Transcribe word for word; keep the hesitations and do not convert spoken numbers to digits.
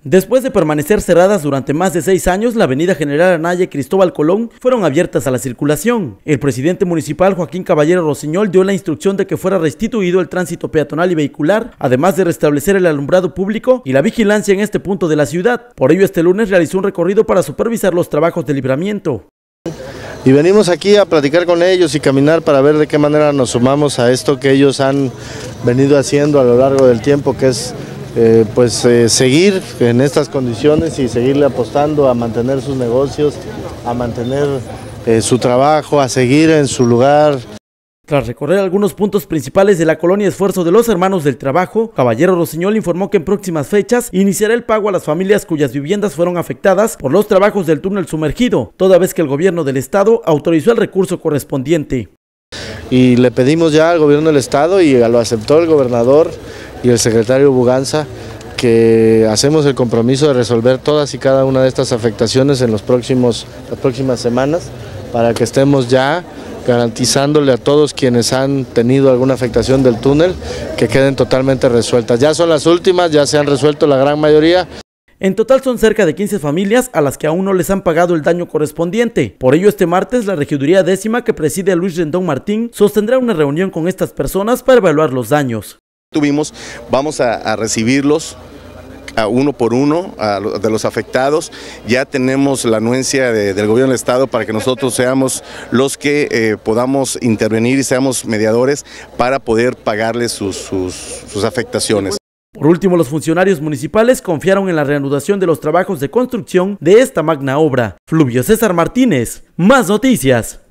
Después de permanecer cerradas durante más de seis años, la avenida General Anaya y Cristóbal Colón fueron abiertas a la circulación. El presidente municipal Joaquín Caballero Rossiñol dio la instrucción de que fuera restituido el tránsito peatonal y vehicular, además de restablecer el alumbrado público y la vigilancia en este punto de la ciudad. Por ello, este lunes realizó un recorrido para supervisar los trabajos de libramiento. Y venimos aquí a platicar con ellos y caminar para ver de qué manera nos sumamos a esto que ellos han venido haciendo a lo largo del tiempo, que es Eh, pues eh, seguir en estas condiciones y seguirle apostando a mantener sus negocios, a mantener eh, su trabajo, a seguir en su lugar. Tras recorrer algunos puntos principales de la colonia Esfuerzo de los Hermanos del Trabajo, Caballero Rossiñol informó que en próximas fechas iniciará el pago a las familias cuyas viviendas fueron afectadas por los trabajos del túnel sumergido, toda vez que el gobierno del estado autorizó el recurso correspondiente. Y le pedimos ya al gobierno del estado, y lo aceptó el gobernador y el secretario Buganza, que hacemos el compromiso de resolver todas y cada una de estas afectaciones en los próximos, las próximas semanas, para que estemos ya garantizándole a todos quienes han tenido alguna afectación del túnel que queden totalmente resueltas. Ya son las últimas, ya se han resuelto la gran mayoría. En total son cerca de quince familias a las que aún no les han pagado el daño correspondiente. Por ello, este martes la regiduría décima, que preside Luis Rendón Martín, sostendrá una reunión con estas personas para evaluar los daños. Tuvimos, vamos a, a recibirlos a uno por uno a, de los afectados. Ya tenemos la anuencia de, del gobierno del estado para que nosotros seamos los que eh, podamos intervenir y seamos mediadores para poder pagarles sus, sus, sus afectaciones. Por último, los funcionarios municipales confiaron en la reanudación de los trabajos de construcción de esta magna obra. Fluvio César Martínez, Más Noticias.